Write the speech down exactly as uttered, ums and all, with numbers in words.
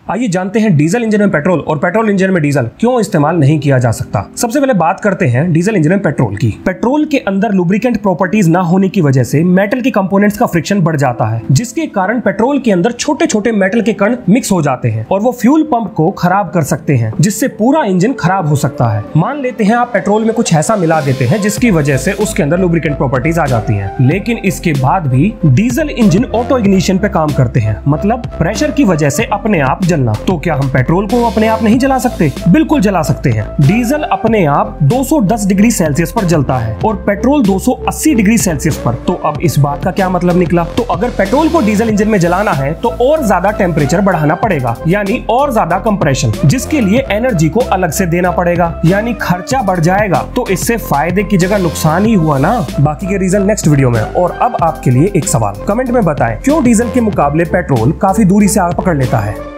आइए जानते हैं डीजल इंजन में पेट्रोल और पेट्रोल इंजन में डीजल क्यों इस्तेमाल नहीं किया जा सकता। सबसे पहले बात करते हैं डीजल इंजन में पेट्रोल की। पेट्रोल के अंदर लुब्रिकेंट प्रॉपर्टीज ना होने की वजह से मेटल के कंपोनेंट्स का फ्रिक्शन बढ़ जाता है, जिसके कारण पेट्रोल के अंदर छोटे छोटे मेटल के कण मिक्स हो जाते हैं और वो फ्यूल पंप को खराब कर सकते हैं, जिससे पूरा इंजन खराब हो सकता है। मान लेते हैं आप पेट्रोल में कुछ ऐसा मिला देते हैं जिसकी वजह से उसके अंदर लुब्रिकेंट प्रॉपर्टीज आ जाती है, लेकिन इसके बाद भी डीजल इंजन ऑटो इग्निशन पे काम करते हैं, मतलब प्रेशर की वजह से अपने आप जलना। तो क्या हम पेट्रोल को अपने आप नहीं जला सकते? बिल्कुल जला सकते हैं। डीजल अपने आप दो सौ दस डिग्री सेल्सियस पर जलता है और पेट्रोल दो सौ अस्सी डिग्री सेल्सियस पर। तो अब इस बात का क्या मतलब निकला? तो अगर पेट्रोल को डीजल इंजन में जलाना है तो और ज्यादा टेम्परेचर बढ़ाना पड़ेगा, यानी और ज्यादा कंप्रेशन, जिसके लिए एनर्जी को अलग से देना पड़ेगा, यानी खर्चा बढ़ जाएगा। तो इससे फायदे की जगह नुकसान ही हुआ ना। बाकी के रीजन नेक्स्ट वीडियो में। और अब आपके लिए एक सवाल, कमेंट में बताएं क्यों डीजल के मुकाबले पेट्रोल काफी दूरी से आग पकड़ लेता है।